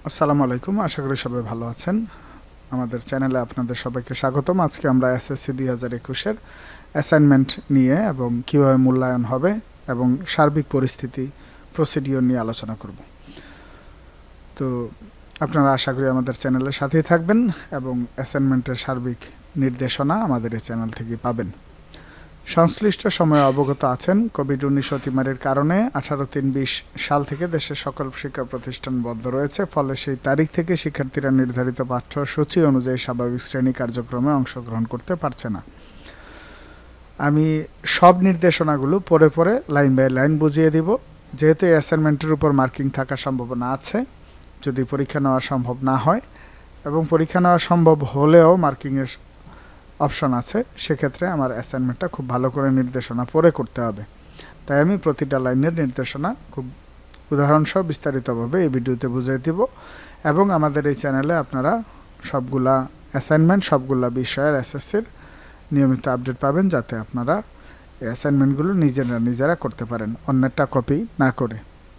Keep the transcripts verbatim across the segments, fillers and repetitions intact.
আসসালামু আলাইকুম, আশা করি সবাই ভালো আছেন। আমাদের চ্যানেলে আপনাদের সবাইকে স্বাগতম। আজকে আমরা এসএসসি দুই হাজার একুশের অ্যাসাইনমেন্ট নিয়ে এবং কিভাবে মূল্যায়ন হবে এবং সার্বিক পরিস্থিতি প্রসিডিওর নিয়ে আলোচনা করব। তো আপনারা আশা করি আমাদের চ্যানেলের সাথেই থাকবেন এবং অ্যাসাইনমেন্টের সার্বিক নির্দেশনা আমাদের এই চ্যানেল থেকে পাবেন। সংশ্লিষ্ট সময়ে অবগত আছেন, কোভিড উনিশ অতিমারির কারণে আঠারো তিন বিশ সাল থেকে দেশের সকল শিক্ষা প্রতিষ্ঠান বন্ধ রয়েছে। ফলে সেই তারিখ থেকে শিক্ষার্থীরা নির্ধারিত পাঠ্যসূচি অনুযায়ী স্বাভাবিক শ্রেণী কার্যক্রমে অংশগ্রহণ করতে পারছে না। আমি সব নির্দেশনাগুলো পরে পরে লাইন বাই লাইন বুঝিয়ে দিব। যেহেতু এই অ্যাসাইনমেন্টের উপর মার্কিং থাকার সম্ভাবনা আছে, যদি পরীক্ষা নেওয়া সম্ভব না হয় এবং পরীক্ষা নেওয়া সম্ভব হলেও মার্কিংয়ের অপশন আছে, সেক্ষেত্রে আমার অ্যাসাইনমেন্টটা খুব ভালো করে নির্দেশনা পড়ে করতে হবে। তাই আমি প্রতিটা লাইনের নির্দেশনা খুব উদাহরণসহ বিস্তারিতভাবে এই ভিডিওতে বুঝিয়ে দিব এবং আমাদের এই চ্যানেলে আপনারা সবগুলা অ্যাসাইনমেন্ট সবগুলা বিষয়ের এসএসসির নিয়মিত আপডেট পাবেন, যাতে আপনারা এই অ্যাসাইনমেন্টগুলো নিজেরা নিজেরা করতে পারেন, অন্যেরটা কপি না করে।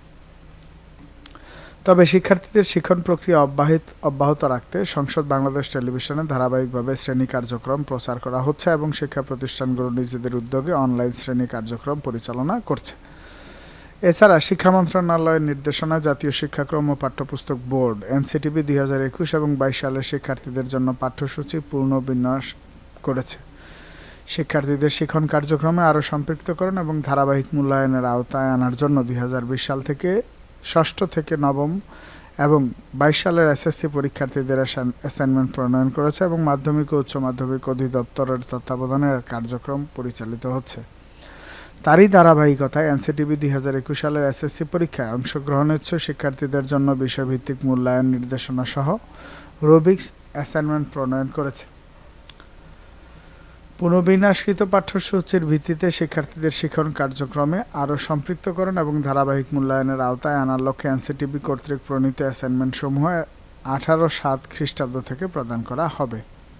তবে শিক্ষার্থীদের শিক্ষণ প্রক্রিয়া অব্যাহত অব্যাহত রাখতে সংসদ বাংলাদেশ টেলিভিশনে ধারাবাহিকভাবে শ্রেণী কার্যক্রম প্রচার করা হচ্ছে এবং শিক্ষা প্রতিষ্ঠানগুলো নিজেদের উদ্যোগে অনলাইন শ্রেণী কার্যক্রম পরিচালনা করছে। এছাড়া শিক্ষা মন্ত্রণালয়ের নির্দেশনায় জাতীয় শিক্ষাক্রম ও পাঠ্যপুস্তক বোর্ড এনসিটিবি দুই হাজার একুশ এবং বাইশ সালের শিক্ষার্থীদের জন্য পাঠ্যসূচি পুনর্বিন্যাস করেছে। শিক্ষার্থীদের শিক্ষণ কার্যক্রমে আরও সম্পৃক্তকরণ এবং ধারাবাহিক মূল্যায়নের আওতায় আনার জন্য দুই হাজার বিশ সাল থেকে ষষ্ঠ থেকে নবম এবং বাইশ সালের এসএসসি পরীক্ষার্থীদের অ্যাসাইনমেন্ট প্রণয়ন করেছে এবং মাধ্যমিক ও উচ্চ মাধ্যমিক অধিদপ্তরের তত্ত্বাবধানে কার্যক্রম পরিচালিত হচ্ছে। তারই ধারাবাহিকতায় এনসিটিবি দুই হাজার একুশ সালের এসএসসি পরীক্ষায় অংশগ্রহণেচ্ছুক শিক্ষার্থীদের জন্য বিষয়ভিত্তিক মূল্যায়ন নির্দেশনা সহ রুবিক্স অ্যাসাইনমেন্ট প্রণয়ন করেছে। পুনর্বিন্যাসকৃত পাঠ্যসূচির ভিত্তিতে শিক্ষার্থীদের শিক্ষণ কার্যক্রমে আরও সম্পৃক্তকরণ এবং ধারাবাহিক মূল্যায়নের আওতায় আনার লক্ষ্যে এনসিটিবি কর্তৃক প্রণীত অ্যাসাইনমেন্ট সমূহ আঠারো সাত খ্রিস্টাব্দ থেকে প্রদান করা হবে।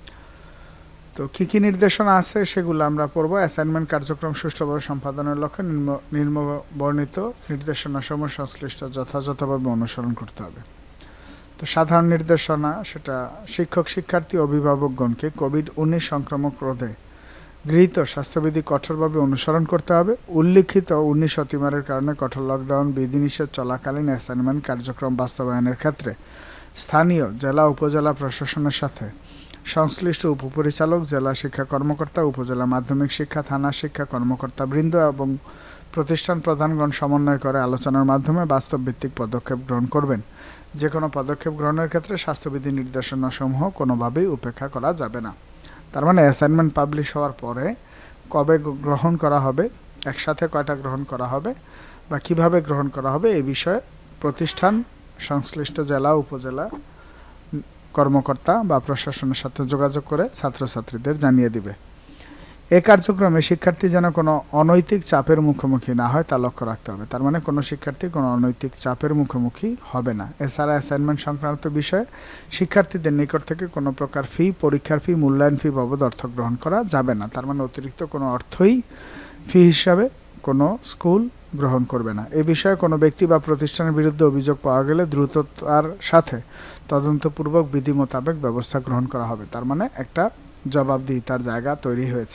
তো কী কী নির্দেশনা আছে সেগুলো আমরা পড়ব। অ্যাসাইনমেন্ট কার্যক্রম সুষ্ঠুভাবে সম্পাদনের লক্ষ্যে নিম্ন নিম্ন বর্ণিত নির্দেশনাসমূহ সংশ্লিষ্ট যথাযথভাবে অনুসরণ করতে হবে। তো সাধারণ নির্দেশনা, সেটা শিক্ষক শিক্ষার্থী অভিভাবকগণকে কোভিড উনিশ সংক্রামক রোধে গৃহীত স্বাস্থ্যবিধি কঠোরভাবে অনুসরণ করতে হবে। উল্লিখিত উনিশ অতিমারের কারণে কঠোর লকডাউন বিধিনিষেধ চলাকালীন অ্যাসাইনমেন্ট কার্যক্রম বাস্তবায়নের ক্ষেত্রে স্থানীয় জেলা উপজেলা প্রশাসনের সাথে সংশ্লিষ্ট উপপরিচালক, জেলা শিক্ষা কর্মকর্তা, উপজেলা মাধ্যমিক শিক্ষা থানা শিক্ষা কর্মকর্তা বৃন্দ এবং প্রতিষ্ঠান প্রধানগণ সমন্বয় করে আলোচনার মাধ্যমে বাস্তবভিত্তিক পদক্ষেপ গ্রহণ করবেন। যে কোনো পদক্ষেপ গ্রহণের ক্ষেত্রে স্বাস্থ্যবিধি নির্দেশনাসমূহ কোনোভাবেই উপেক্ষা করা যাবে না। তার মানে অ্যাসাইনমেন্ট পাবলিশ হওয়ার পরে কবে গ্রহণ করা হবে, একসাথে কয়টা গ্রহণ করা হবে বা কিভাবে গ্রহণ করা হবে, এই বিষয়ে প্রতিষ্ঠান সংশ্লিষ্ট জেলা উপজেলা কর্মকর্তা বা প্রশাসনের সাথে যোগাযোগ করে ছাত্রছাত্রীদের জানিয়ে দিবে। এ কার্যক্রমে শিক্ষার্থী যেন কোনো অনৈতিক চাপের মুখোমুখি না হয় তা লক্ষ্য রাখতে হবে। তার মানে কোনো শিক্ষার্থী কোনো অনৈতিক চাপের মুখোমুখি হবে না। এছাড়া অ্যাসাইনমেন্ট সংক্রান্ত বিষয়ে শিক্ষার্থীদের নিকট থেকে কোনো প্রকার ফি, পরীক্ষার ফি, মূল্যায়ন ফি বাবদ অর্থ গ্রহণ করা যাবে না। তার মানে অতিরিক্ত কোনো অর্থই ফি হিসাবে কোনো স্কুল গ্রহণ করবে না। এ বিষয়ে কোনো ব্যক্তি বা প্রতিষ্ঠানের বিরুদ্ধে অভিযোগ পাওয়া গেলে দ্রুততার সাথে তদন্তপূর্বক বিধি মোতাবেক ব্যবস্থা গ্রহণ করা হবে। তার মানে একটা জবাবদিহিতার জায়গা তৈরি হয়েছে।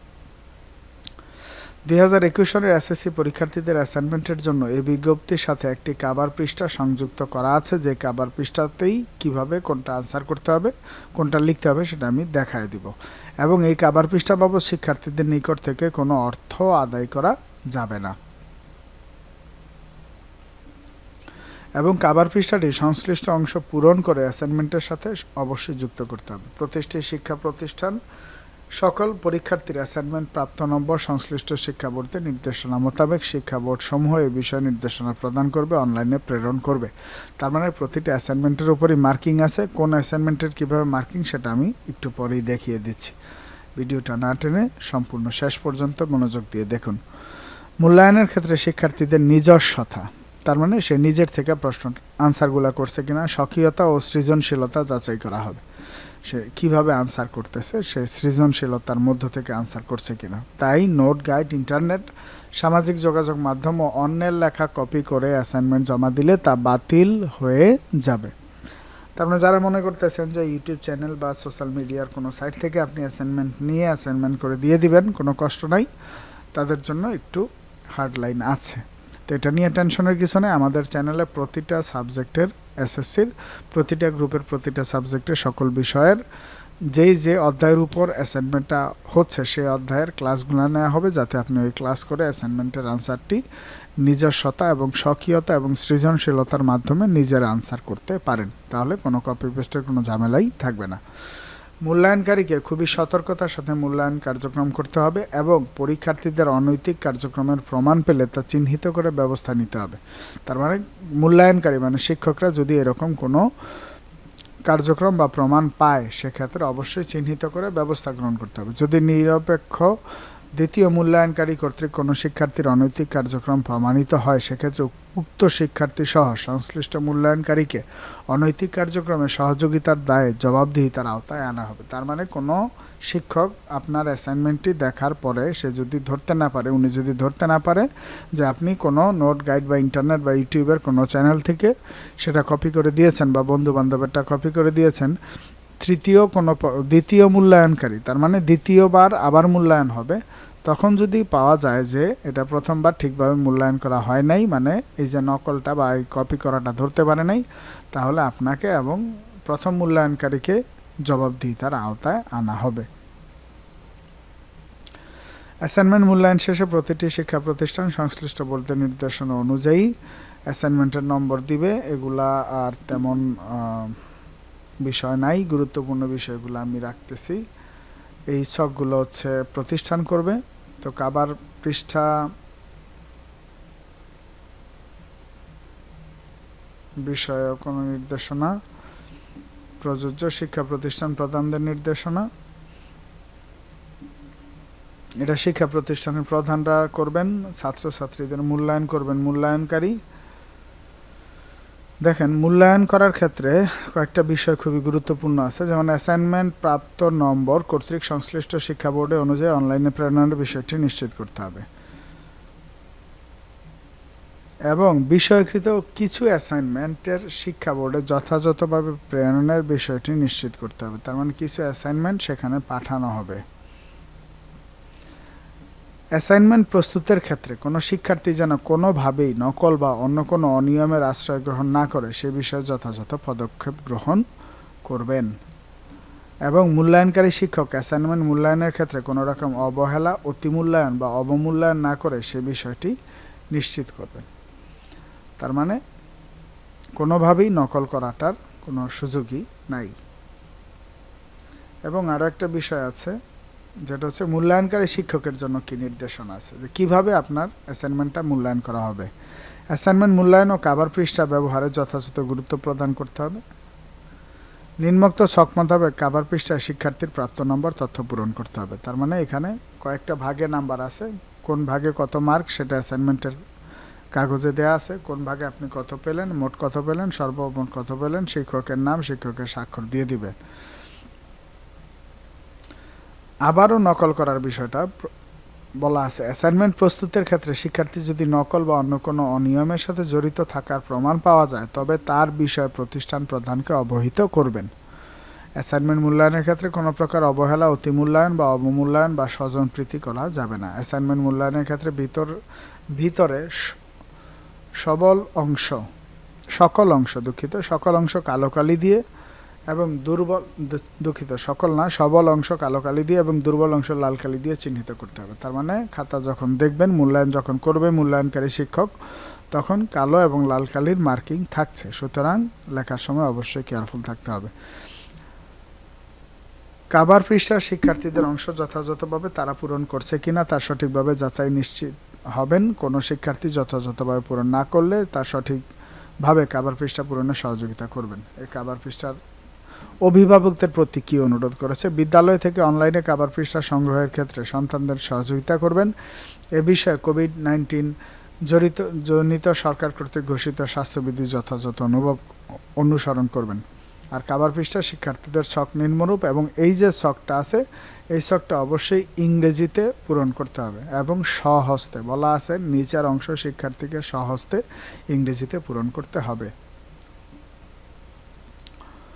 দুই হাজার একুশ সালের এসএসসি পরীক্ষার্থীদের অ্যাসাইনমেন্টের জন্য এই বিজ্ঞপ্তির সাথে একটি কাভার পৃষ্ঠা সংযুক্ত করা আছে। যে কাভার পৃষ্ঠাতেই কিভাবে কোনটা আনসার করতে হবে, কোনটা লিখতে হবে সেটা আমি দেখায় দিব এবং এই কাভার পৃষ্ঠা বাবদ শিক্ষার্থীদের নিকট থেকে কোনো অর্থ আদায় করা যাবে না এবং কাভার পৃষ্ঠাটি সংশ্লিষ্ট অংশ পূরণ করে অ্যাসাইনমেন্টের সাথে অবশ্যই যুক্ত করতে হবে। প্রতিষ্ঠিত শিক্ষা প্রতিষ্ঠান সকল পরীক্ষার্থীর অ্যাসাইনমেন্ট প্রাপ্ত নম্বর সংশ্লিষ্ট শিক্ষা বোর্ডের নির্দেশনা মোতাবেক শিক্ষা বোর্ড সমূহ এই বিষয়ে নির্দেশনা প্রদান করবে, অনলাইনে প্রেরণ করবে। তার মানে প্রতিটি অ্যাসাইনমেন্টের উপরই মার্কিং আছে। কোন অ্যাসাইনমেন্টের কীভাবে মার্কিং সেটা আমি একটু পরেই দেখিয়ে দিচ্ছি। ভিডিওটা না টেনে সম্পূর্ণ শেষ পর্যন্ত মনোযোগ দিয়ে দেখুন। মূল্যায়নের ক্ষেত্রে শিক্ষার্থীদের নিজস্বতা, তার মানে সে নিজের থেকে প্রশ্ন আনসারগুলো করছে কিনা, স্বকীয়তা ও সৃজনশীলতা যাচাই করা হবে। সে কিভাবে আনসার করতেছে, সে সৃজনশীলতার মধ্য থেকে আনসার করছে কিনা। তাই নোট, গাইড, ইন্টারনেট, সামাজিক যোগাযোগ মাধ্যম ও অন্যের লেখা কপি করে অ্যাসাইনমেন্ট জমা দিলে তা বাতিল হয়ে যাবে। তার মানে যারা মনে করতেছেন যে ইউটিউব চ্যানেল বা সোশ্যাল মিডিয়ার কোনো সাইট থেকে আপনি অ্যাসাইনমেন্ট নিয়ে অ্যাসাইনমেন্ট করে দিয়ে দিবেন, কোনো কষ্ট নাই, তাদের জন্য একটু হার্ড লাইন আছে। তো এটা নিয়ে টেনশনের কিছু নেই। আমাদের চ্যানেলে প্রতিটা সাবজেক্টের এসএসসির প্রতিটা গ্রুপের প্রতিটা সাবজেক্টের সকল বিষয়ের যেই যে অধ্যায়ের উপর অ্যাসাইনমেন্টটা হচ্ছে সেই অধ্যায়ের ক্লাসগুলো নেওয়া হবে, যাতে আপনি ওই ক্লাস করে অ্যাসাইনমেন্টের আনসারটি নিজস্বতা এবং স্বকীয়তা এবং সৃজনশীলতার মাধ্যমে নিজের আনসার করতে পারেন। তাহলে কোনো কপি পেস্টের কোনো ঝামেলাই থাকবে না। মূল্যায়নকারীকে খুবই সতর্কতার সাথে মূল্যায়ন কার্যক্রম করতে হবে এবং পরীক্ষার্থীদের অনৈতিক কার্যক্রমের প্রমাণ পেলে তা চিহ্নিত করে ব্যবস্থা নিতে হবে। তার মানে মূল্যায়নকারী মানে শিক্ষকরা যদি এরকম কোনো কার্যক্রম বা প্রমাণ পায়, সেক্ষেত্রে অবশ্যই চিহ্নিত করে ব্যবস্থা গ্রহণ করতে হবে। যদি নিরপেক্ষ দ্বিতীয় মূল্যায়নকারী কর্তৃক কোনো শিক্ষার্থীর অনৈতিক কার্যক্রম প্রমাণিত হয়, সেক্ষেত্রে উক্ত শিক্ষার্থী সহ সংশ্লিষ্ট মূল্যায়নকারীকে অনৈতিক কার্যক্রমে সহযোগিতার দায়ে জবাবদিহিতার আওতায় আনা হবে। তার মানে কোনো শিক্ষক আপনার অ্যাসাইনমেন্টটি দেখার পরে সে যদি ধরতে না পারে, উনি যদি ধরতে না পারে যে আপনি কোনো নোট গাইড বা ইন্টারনেট বা ইউটিউবের কোনো চ্যানেল থেকে সেটা কপি করে দিয়েছেন বা বন্ধু বান্ধবেরটা কপি করে দিয়েছেন, তৃতীয় কোনো দ্বিতীয় মূল্যায়নকারী, তার মানে দ্বিতীয়বার আবার মূল্যায়ন হবে, তখন যদি পাওয়া যায় যে এটা প্রথমবার ঠিকভাবে মূল্যায়ন করা হয় নাই, মানে এই যে নকলটা বা এই কপি করাটা ধরতে পারে নাই, তাহলে আপনাকে এবং প্রথম মূল্যায়নকারীকে জবাবদিহিতার আওতায় আনা হবে। অ্যাসাইনমেন্ট মূল্যায়ন শেষে প্রতিটি শিক্ষা প্রতিষ্ঠান সংশ্লিষ্ট বোর্ডের নির্দেশনা অনুযায়ী অ্যাসাইনমেন্টের নম্বর দিবে। এগুলা আর তেমন বিষয় নাই, গুরুত্বপূর্ণ বিষয়গুলো আমি রাখতেছি। এই ছকগুলো হচ্ছে প্রতিষ্ঠান করবে। তো কাবার পৃষ্ঠা বিষয়ে কোনো নির্দেশনা, প্রযোজ্য শিক্ষা প্রতিষ্ঠান প্রধানদের নির্দেশনা, এটা শিক্ষা প্রতিষ্ঠানের প্রধানরা করবেন, ছাত্রছাত্রীদের মূল্যায়ন করবেন মূল্যায়নকারী। দেখেন, মূল্যায়ন করার ক্ষেত্রে কয়েকটা বিষয় খুবই গুরুত্বপূর্ণ আছে, যেমন অ্যাসাইনমেন্ট প্রাপ্ত নম্বর কর্তৃক সংশ্লিষ্ট শিক্ষা বোর্ডে অনুযায়ী অনলাইনে প্রেরণের বিষয়টি নিশ্চিত করতে হবে এবং বিষয়কৃত কিছু অ্যাসাইনমেন্টের শিক্ষা বোর্ডে যথাযথভাবে প্রেরণের বিষয়টি নিশ্চিত করতে হবে। তার মানে কিছু অ্যাসাইনমেন্ট সেখানে পাঠানো হবে। অ্যাসাইনমেন্ট প্রস্তুতের ক্ষেত্রে কোনো শিক্ষার্থী যেন কোনোভাবেই নকল বা অন্য কোনো অনিয়মের আশ্রয় গ্রহণ না করে সে বিষয়ে যথাযথ পদক্ষেপ গ্রহণ করবেন এবং মূল্যায়নকারী শিক্ষক অ্যাসাইনমেন্ট মূল্যায়নের ক্ষেত্রে কোনো রকম অবহেলা, অতিমূল্যায়ন বা অবমূল্যায়ন না করে সে বিষয়টি নিশ্চিত করবেন। তার মানে কোনোভাবেই নকল করাটার কোনো সুযোগই নাই। এবং আরও একটা বিষয় আছে, যেটা হচ্ছে মূল্যায়নকারী শিক্ষকের জন্য কি নির্দেশনা আছে, যে কীভাবে আপনার অ্যাসাইনমেন্টটা মূল্যায়ন করা হবে। অ্যাসাইনমেন্ট মূল্যায়ন ও কাভার পৃষ্ঠা ব্যবহারে যথাযথ গুরুত্ব প্রদান করতে হবে। নিম্নোক্ত ছক মোতাবেক কাভার পৃষ্ঠায় শিক্ষার্থীর প্রাপ্ত নম্বর তথ্য পূরণ করতে হবে। তার মানে এখানে কয়েকটা ভাগে নাম্বার আছে, কোন ভাগে কত মার্ক সেটা অ্যাসাইনমেন্টের কাগজে দেওয়া আছে, কোন ভাগে আপনি কত পেলেন, মোট কত পেলেন, সর্বমোট কত পেলেন, শিক্ষকের নাম, শিক্ষকের স্বাক্ষর দিয়ে দিবেন। আবারও নকল করার বিষয়টা বলা আছে। অ্যাসাইনমেন্ট প্রস্তুতের ক্ষেত্রে শিক্ষার্থী যদি নকল বা অন্য কোনো অনিয়মের সাথে জড়িত থাকার প্রমাণ পাওয়া যায়, তবে তার বিষয়ে প্রতিষ্ঠান প্রধানকে অবহিত করবেন। অ্যাসাইনমেন্ট মূল্যায়নের ক্ষেত্রে কোনো প্রকার অবহেলা, অতিমূল্যায়ন বা অবমূল্যায়ন বা স্বজনপ্রীতি করা যাবে না। অ্যাসাইনমেন্ট মূল্যায়নের ক্ষেত্রে ভিতর ভিতরে সবল অংশ সকল অংশ দুঃখিত সকল অংশ কালো কালি দিয়ে এবং দুর্বল দুঃখিত সকল না সবল অংশ কালো কালি দিয়ে এবং দুর্বল অংশ লাল কালি দিয়ে চিহ্নিত করতে হবে। তার মানে খাতা যখন দেখবেন, মূল্যায়ন যখন করবে মূল্যায়নকারী শিক্ষক, তখন কালো এবং লাল কালির মার্কিং থাকছে, সুতরাং লেখার সময় অবশ্যই কেয়ারফুল থাকতে হবে। কাভার পৃষ্ঠার শিক্ষার্থীদের অংশ যথাযথভাবে তারা পূরণ করছে কিনা তার সঠিকভাবে যাচাই নিশ্চিত হবেন। কোনো শিক্ষার্থী যথাযথভাবে পূরণ না করলে তার সঠিকভাবে কাভার পৃষ্ঠা পূরণে সহযোগিতা করবেন। এই কাভার পৃষ্ঠার অভিভাবকদের প্রতি কী অনুরোধ করেছে, বিদ্যালয় থেকে অনলাইনে কাভার পৃষ্ঠা সংগ্রহের ক্ষেত্রে সন্তানদের সহযোগিতা করবেন। এ বিষয়ে কোভিড নাইন্টিন জড়িত জনিত সরকার কর্তৃক ঘোষিত স্বাস্থ্যবিধি যথাযথ অনুভব অনুসরণ করবেন। আর কাভার পৃষ্ঠা শিক্ষার্থীদের ছক নিম্নরূপ এবং এই যে ছকটা আছে এই ছকটা অবশ্যই ইংরেজিতে পূরণ করতে হবে এবং স্বহস্তে বলা আছে, নিচের অংশ শিক্ষার্থীকে স্বহস্তে ইংরেজিতে পূরণ করতে হবে।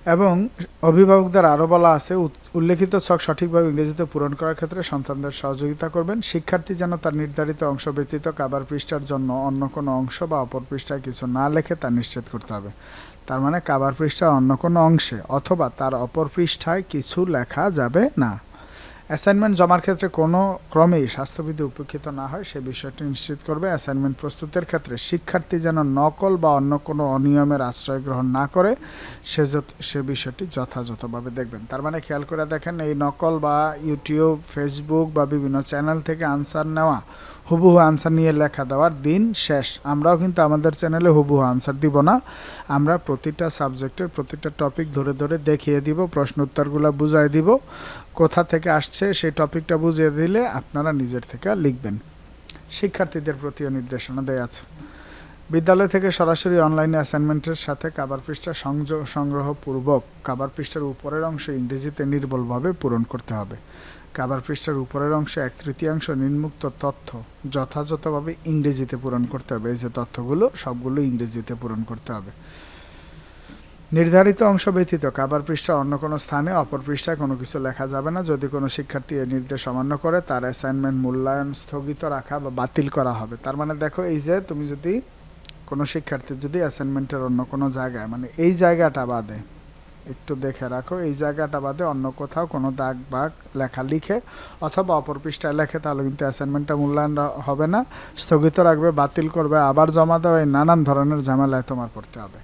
এবং অভিভাবকদের আরও বলা আছে উল্লেখিত ছক সঠিকভাবে ইংরেজিতে পূরণ করার ক্ষেত্রে সন্তানদের সহযোগিতা করবেন। শিক্ষার্থী যেন তার নির্ধারিত অংশ ব্যতীত কাভার পৃষ্ঠার জন্য অন্য কোনো অংশ বা অপর পৃষ্ঠায় কিছু না লেখে তা নিশ্চিত করতে হবে। তার মানে কাভার পৃষ্ঠার অন্য কোনো অংশে অথবা তার অপর পৃষ্ঠায় কিছু লেখা যাবে না। অ্যাসাইনমেন্ট জমার ক্ষেত্রে কোনো ক্রমেই স্বাস্থ্যবিধি উপেক্ষিত না হয় সে বিষয়টি নিশ্চিত করবে। অ্যাসাইনমেন্ট প্রস্তুতের ক্ষেত্রে শিক্ষার্থী যেন নকল বা অন্য কোনো অনিয়মের আশ্রয় গ্রহণ না করে সে সে বিষয়টি যথাযথভাবে দেখবেন। তার মানে খেয়াল করে দেখেন, এই নকল বা ইউটিউব, ফেসবুক বা বিভিন্ন চ্যানেল থেকে আনসার নেওয়া, হুবহু আনসার নিয়ে লেখা দেওয়ার দিন শেষ। আমরাও কিন্তু আমাদের চ্যানেলে হুবহু আনসার দিব না, আমরা প্রতিটা সাবজেক্টের প্রতিটা টপিক ধরে ধরে দেখিয়ে দিব, প্রশ্ন উত্তরগুলো বুঝাই দিব, কোথা থেকে আসছে সেই টপিকটা বুঝিয়ে দিলে আপনারা নিজের থেকে লিখবেন। শিক্ষার্থীদের প্রতিও নির্দেশনা দেওয়া আছে। বিদ্যালয় থেকে সরাসরি অনলাইনে অ্যাসাইনমেন্টের সাথে কাভার পৃষ্ঠা সংযোগ সংগ্রহপূর্বক কাভার পৃষ্ঠার উপরের অংশ ইংরেজিতে নির্ভুলভাবে পূরণ করতে হবে। কাভার পৃষ্ঠার উপরের অংশে এক তৃতীয়াংশ নিম্নোক্ত তথ্য যথাযথভাবে ইংরেজিতে পূরণ করতে হবে। এই যে তথ্যগুলো সবগুলো ইংরেজিতে পূরণ করতে হবে। নির্ধারিত অংশ ব্যতীত কাভার পৃষ্ঠা অন্য কোনো স্থানে অপর পৃষ্ঠায় কোনো কিছু লেখা যাবে না। যদি কোনো শিক্ষার্থী এই নির্দেশ অমান্য করে তার অ্যাসাইনমেন্ট মূল্যায়ন স্থগিত রাখা বা বাতিল করা হবে। তার মানে দেখো, এই যে তুমি যদি কোনো শিক্ষার্থী যদি অ্যাসাইনমেন্টের অন্য কোনো জায়গায়, মানে এই জায়গাটা বাদে একটু দেখে রাখো, এই জায়গাটা বাদে অন্য কোথাও কোনো দাগ বাগ লেখা লিখে অথবা অপর পৃষ্ঠায় লেখে, তাহলে কিন্তু অ্যাসাইনমেন্টটা মূল্যায়ন হবে না, স্থগিত রাখবে, বাতিল করবে, আবার জমা দেওয়া, এই নানান ধরনের ঝামেলায় তোমার পড়তে হবে।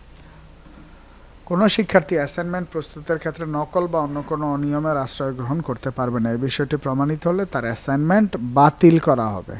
কোনো শিক্ষার্থী অ্যাসাইনমেন্ট প্রস্তুতের ক্ষেত্রে নকল বা অন্য কোনো অনিয়মের আশ্রয় গ্রহণ করতে পারবে না। এই বিষয়টি প্রমাণিত হলে তার অ্যাসাইনমেন্ট বাতিল করা হবে।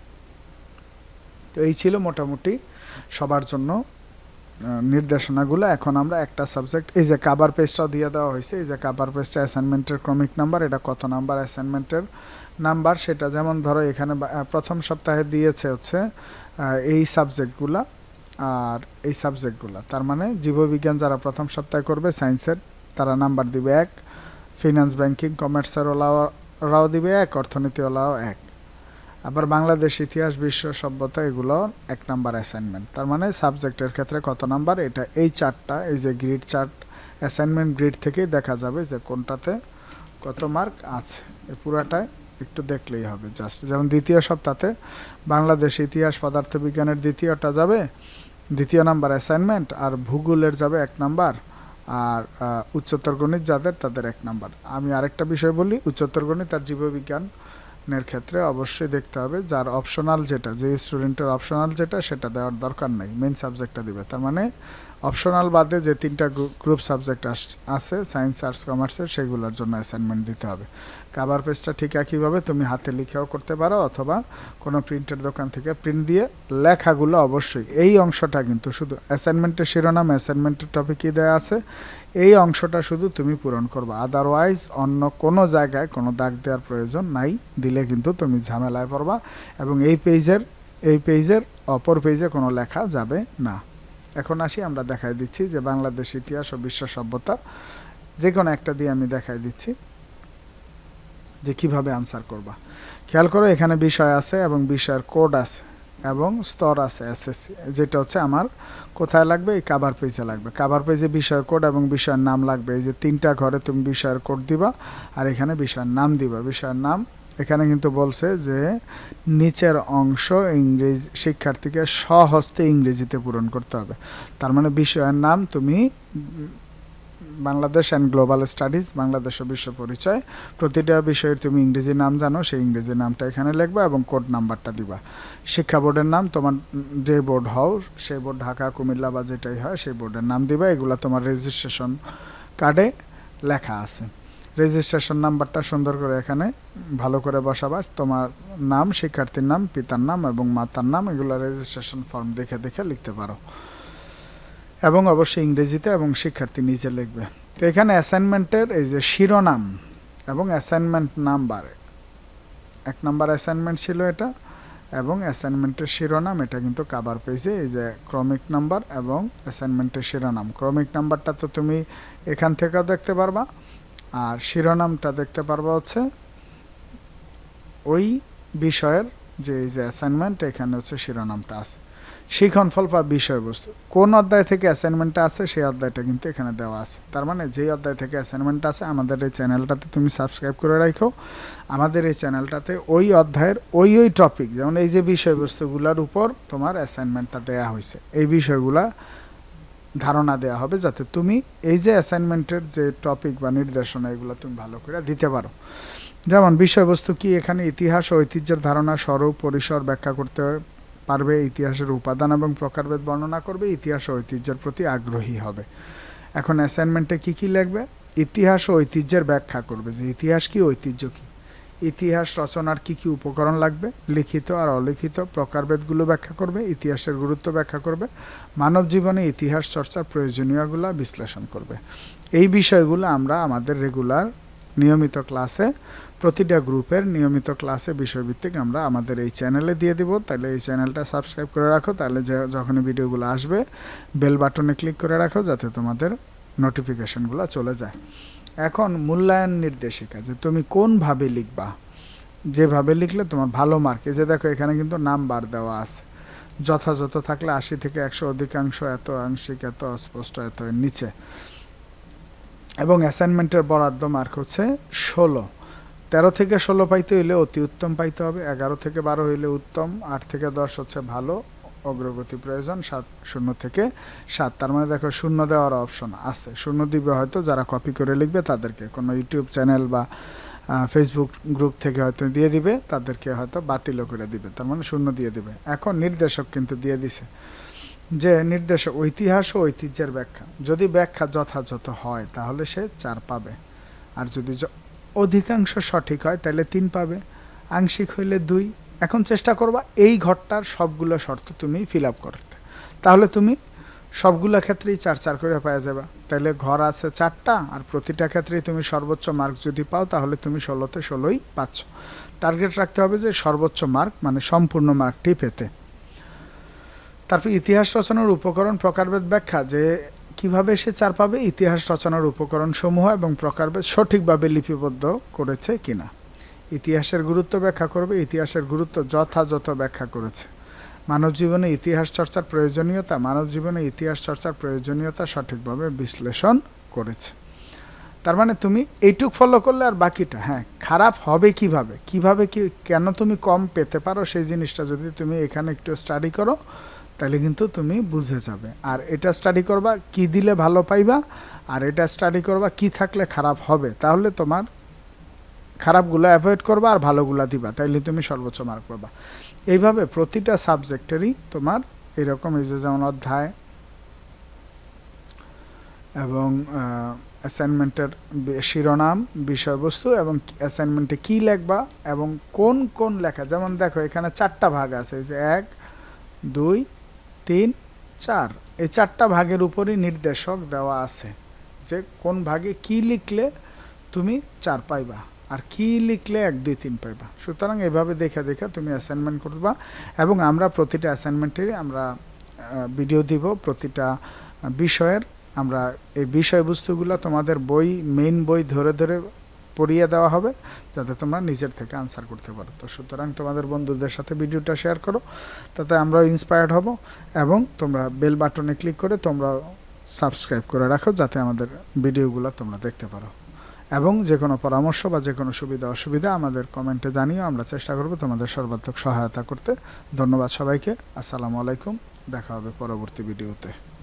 তো এই ছিল মোটামুটি সবার জন্য নির্দেশনাগুলো। এখন আমরা একটা সাবজেক্ট, এই যে কাভার পেজটাও দিয়ে দেওয়া হয়েছে, এই যে কাভার পেজটা অ্যাসাইনমেন্টের ক্রমিক নাম্বার, এটা কত নাম্বার অ্যাসাইনমেন্টের নাম্বার সেটা, যেমন ধরো এখানে প্রথম সপ্তাহে দিয়েছে হচ্ছে এই সাবজেক্টগুলা আর এই সাবজেক্টগুলো। তার মানে জীববিজ্ঞান যারা প্রথম সপ্তাহে করবে সায়েন্সের, তারা নাম্বার দিবে এক, ফিনান্স ব্যাংকিং কমার্সের ওলাও দিবে এক, অর্থনীতি ওলাও এক। আবার বাংলাদেশ ইতিহাস, বিশ্ব সভ্যতা, এগুলো এক নাম্বার অ্যাসাইনমেন্ট। তার মানে সাবজেক্টের ক্ষেত্রে কত নাম্বার, এটা এই চারটা, এই যে গ্রিড চার্ট, অ্যাসাইনমেন্ট গ্রিড থেকেই দেখা যাবে যে কোনটাতে কত মার্ক আছে। এই পুরাটাই একটু দেখলেই হবে জাস্ট। যেমন দ্বিতীয় সপ্তাহে বাংলাদেশ ইতিহাস পদার্থবিজ্ঞানের দ্বিতীয়টা যাবে দ্বিতীয় নাম্বার অ্যাসাইনমেন্ট, আর ভূগোলের যাবে এক নাম্বার, আর উচ্চতর গণিত যাদের তাদের এক নাম্বার। আমি আরেকটা বিষয় বলি, উচ্চতর গণিত আর জীববিজ্ঞানের ক্ষেত্রে অবশ্যই দেখতে হবে যার অপশনাল যেটা, যে স্টুডেন্টের অপশনাল যেটা সেটা দেওয়ার দরকার নেই, মেইন সাবজেক্টটা দিবে। তার মানে অপশনাল বাদে যে তিনটা গ্রুপ সাবজেক্ট আছে সায়েন্স, আর্টস, কমার্সের, সেগুলোর জন্য অ্যাসাইনমেন্ট দিতে হবে। কাভার পেজটা ঠিক একইভাবে তুমি হাতে লিখেও করতে পারো অথবা কোনো প্রিন্টের দোকান থেকে প্রিন্ট দিয়ে, লেখাগুলো অবশ্যই এই অংশটা কিন্তু শুধু অ্যাসাইনমেন্টের শিরোনাম, অ্যাসাইনমেন্টের টপিকই দেওয়া আছে, এই অংশটা শুধু তুমি পূরণ করবে। আদারওয়াইজ অন্য কোনো জায়গায় কোনো দাগ দেওয়ার প্রয়োজন নাই, দিলে কিন্তু তুমি ঝামেলায় পড়বা এবং এই পেজের এই পেজের অপর পেজে কোনো লেখা যাবে না। এখন আসি, আমরা দেখাই দিচ্ছি যে বাংলাদেশ ইতিহাস ও বিশ্ব সভ্যতা, যে কোনো একটা দিয়ে আমি দেখাই দিচ্ছি যে কিভাবে আনসার করবা। খেয়াল করো, এখানে বিষয় আছে এবং বিষয়ের কোড আছে এবং স্তর আছে এসএসসি, যেটা হচ্ছে আমার কোথায় লাগবে, এই কাভার পেজে লাগবে। কাভার পেজে বিষয়ের কোড এবং বিষয়ের নাম লাগবে। এই যে তিনটা ঘরে তুমি বিষয়ের কোড দিবা আর এখানে বিষয়ের নাম দিবা। বিষয়ের নাম এখানে কিন্তু বলছে যে নিচের অংশ ইংরেজি শিক্ষার্থীকে স্বহস্তে ইংরেজিতে পূরণ করতে হবে। তার মানে বিষয়ের নাম তুমি Bangladesh and global studies, Bangladesh ও বিশ্ব পরিচয়, প্রতিটা বিষয়ের তুমি ইংরেজি নাম জানো, সেই ইংরেজি নামটা এখানে লিখবা এবং কোড নাম্বারটা দিবা। শিক্ষা বোর্ডের নাম, তোমার যে বোর্ড হও সেই বোর্ড, ঢাকা, কুমিল্লা বা যেটাই হয় সেই বোর্ডের নাম দিবা। এগুলো তোমার রেজিস্ট্রেশন কার্ডে লেখা আছে। রেজিস্ট্রেশন নাম্বারটা সুন্দর করে এখানে ভালো করে বসাবা। তোমার নাম, শিক্ষার্থীর নাম, পিতার নাম এবং মাতার নাম, এগুলো রেজিস্ট্রেশন ফর্ম দেখে দেখে লিখতে পারো এবং অবশ্যই ইংরেজিতে, এবং শিক্ষার্থী নিজে লিখবে। তো এখানে অ্যাসাইনমেন্টের এই যে শিরোনাম এবং অ্যাসাইনমেন্ট নাম্বার, এক নাম্বার অ্যাসাইনমেন্ট ছিল এটা, এবং অ্যাসাইনমেন্টের শিরোনাম এটা কিন্তু কাভার পেজে, এই যে ক্রমিক নাম্বার এবং অ্যাসাইনমেন্টের শিরোনাম। ক্রমিক নাম্বারটা তো তুমি এখান থেকেও দেখতে পারবা, আর শিরোনামটা দেখতে পারবা হচ্ছে ওই বিষয়ের যে এই যে অ্যাসাইনমেন্ট, এখানে হচ্ছে শিরোনামটা আছে। শিক্ষণফল বা বিষয়বস্তু কোন অধ্যায় থেকে অ্যাসাইনমেন্টটা আছে সেই অধ্যায়টা কিন্তু এখানে দেওয়া আছে। তার মানে যেই অধ্যায় থেকে অ্যাসাইনমেন্টটা আছে আমাদের এই চ্যানেলটাতে তুমি সাবস্ক্রাইব করে রাখো। আমাদের এই চ্যানেলটাতে ওই অধ্যায়ের ওই ওই টপিক, যেমন এই যে বিষয়বস্তুগুলোর উপর তোমার অ্যাসাইনমেন্টটা দেয়া হয়েছে, এই বিষয়গুলা ধারণা দেওয়া হবে যাতে তুমি এই যে অ্যাসাইনমেন্টের যে টপিক বা নির্দেশনা এগুলো তুমি ভালো করে দিতে পারো। যেমন বিষয়বস্তু কি, এখানে ইতিহাস ও ঐতিহ্যের ধারণা, স্বরূপ, পরিসর ব্যাখ্যা করতে পারবে, ইতিহাসের উপাদান এবং প্রকারভেদ বর্ণনা করবে, ইতিহাস ও ঐতিহ্যের প্রতি আগ্রহী হবে। এখন অ্যাসাইনমেন্টে কি কি লিখবে? ইতিহাস ও ঐতিহ্যের ব্যাখ্যা করবে, যে ইতিহাস কি, ঐতিহ্য কি, ইতিহাস রচনার কি কি উপকরণ লাগবে, লিখিত আর অলিখিত প্রকারভেদগুলো ব্যাখ্যা করবে, ইতিহাসের গুরুত্ব ব্যাখ্যা করবে, মানব জীবনে ইতিহাস চর্চার প্রয়োজনীয়গুলো বিশ্লেষণ করবে। এই বিষয়গুলো আমরা আমাদের রেগুলার নিয়মিত ক্লাসে, প্রতিটা গ্রুপের নিয়মিত ক্লাসে বিষয়ভিত্তিক আমরা আমাদের এই চ্যানেলে দিয়ে দিব। তাহলে এই চ্যানেলটা সাবস্ক্রাইব করে রাখো, তাহলে যে যখনই ভিডিওগুলো আসবে বেল বাটনে ক্লিক করে রাখো যাতে তোমাদের নোটিফিকেশনগুলো চলে যায়। এখন মূল্যায়ন নির্দেশিকা, যে তুমি কোনভাবে লিখবা, যেভাবে লিখলে তোমার ভালো মার্ক। এই যে দেখো এখানে কিন্তু নাম্বার দেওয়া আছে, যথাযথ থাকলে আশি থেকে একশো, অধিকাংশ এত, আংশিক এত, অস্পষ্ট এত, এর নিচে। এবং অ্যাসাইনমেন্টের বরাদ্দ মার্ক হচ্ছে ষোলো। তেরো থেকে ষোলো পাইতে হইলে অতি উত্তম পাইতে হবে, এগারো থেকে বারো হইলে উত্তম, আট থেকে দশ হচ্ছে ভালো, অগ্রগতি প্রয়োজন, সাত শূন্য থেকে সাত। তার মানে দেখো শূন্য দেওয়ার অপশন আছে, শূন্য দিবে হয়তো যারা কপি করে লিখবে তাদেরকে, কোনো ইউটিউব চ্যানেল বা ফেসবুক গ্রুপ থেকে হয়তো দিয়ে দিবে, তাদেরকে হয়তো বাতিলও করে দিবে, তার মানে শূন্য দিয়ে দিবে। এখন নির্দেশক কিন্তু দিয়ে দিছে, যে নির্দেশক ঐতিহাস ও ঐতিহ্যের ব্যাখ্যা, যদি ব্যাখ্যা যথাযথ হয় তাহলে সে চার পাবে, আর যদি অধিকাংশ সঠিক হয় তাহলে তিন পাবে, আংশিক হইলে দুই। এখন চেষ্টা করবা এই ঘরটার সবগুলো শর্ত তুমি ফিল আপ করতে, তাহলে তুমি সবগুলো ক্ষেত্রেই চার চার করে পাওয়া যাবে। তাহলে ঘর আছে চারটা, আর প্রতিটা ক্ষেত্রেই তুমি সর্বোচ্চ মার্ক যদি পাও তাহলে তুমি ষোলোতে ষোলোই পাচ্ছ। টার্গেট রাখতে হবে যে সর্বোচ্চ মার্ক মানে সম্পূর্ণ মার্কটি পেতে। তারপর ইতিহাস রচনার উপকরণ, প্রকারভেদ ব্যাখ্যা, যে কিভাবে সে চার পাবে, ইতিহাস রচনার উপকরণ সমূহ এবং প্রকারভেদ সঠিকভাবে লিপিবদ্ধ করেছে কিনা। ইতিহাসের গুরুত্ব ব্যাখ্যা করবে, ইতিহাসের গুরুত্ব যথাযথ ব্যাখ্যা করেছে। মানব জীবনে ইতিহাস চর্চার প্রয়োজনীয়তা, মানব জীবনে ইতিহাস চর্চার প্রয়োজনীয়তা সঠিকভাবে বিশ্লেষণ করেছে। তার মানে তুমি এইটুক ফলো করলে আর বাকিটা, হ্যাঁ খারাপ হবে কিভাবে, কিভাবে কি কেন তুমি কম পেতে পারো সেই জিনিসটা যদি তুমি এখানে একটু স্টাডি করো তাহলে কিন্তু তুমি বুঝে যাবে। আর এটা স্টাডি করবা কি দিলে ভালো পাইবা, আর এটা স্টাডি করবা কি থাকলে খারাপ হবে, তাহলে তোমার খারাপগুলো অ্যাভয়েড করবা আর ভালোগুলো দিবা, তাইলে তুমি সর্বোচ্চ মার্ক পাবা। এইভাবে প্রতিটা সাবজেক্টেরই তোমার এরকম, এই যে যেমন অধ্যায় এবং অ্যাসাইনমেন্টের শিরোনাম, বিষয়বস্তু এবং অ্যাসাইনমেন্টে কি লিখবা এবং কোন কোন লেখা, যেমন দেখো এখানে চারটা ভাগ আছে, এই যে এক, দুই, তিন, চার, এই চারটা ভাগের উপরই নির্দেশক দেওয়া আছে যে কোন ভাগে কি লিখলে তুমি চার পাইবা আর কি লিখলে এক, দুই, তিন পাইবা। সুতরাং এভাবে দেখে দেখে তুমি অ্যাসাইনমেন্ট করবা। এবং আমরা প্রতিটা অ্যাসাইনমেন্টেরই আমরা ভিডিও দিব, প্রতিটা বিষয়ের আমরা এই বিষয়বস্তুগুলো তোমাদের বই, মেইন বই ধরে ধরে পড়িয়ে দেওয়া হবে যাতে তোমরা নিজের থেকে আনসার করতে পারো। তো সুতরাং তোমাদের বন্ধুদের সাথে ভিডিওটা শেয়ার করো, তাতে আমরাও ইন্সপায়ার্ড হব। এবং তোমরা বেল বাটনে ক্লিক করে তোমরা সাবস্ক্রাইব করে রাখো যাতে আমাদের ভিডিওগুলো তোমরা দেখতে পারো। এবং যে কোনো পরামর্শ বা যে কোনো সুবিধা অসুবিধা আমাদের কমেন্টে জানিও, আমরা চেষ্টা করব তোমাদের সর্বাত্মক সহায়তা করতে। ধন্যবাদ সবাইকে, আসসালামু আলাইকুম, দেখা হবে পরবর্তী ভিডিওতে।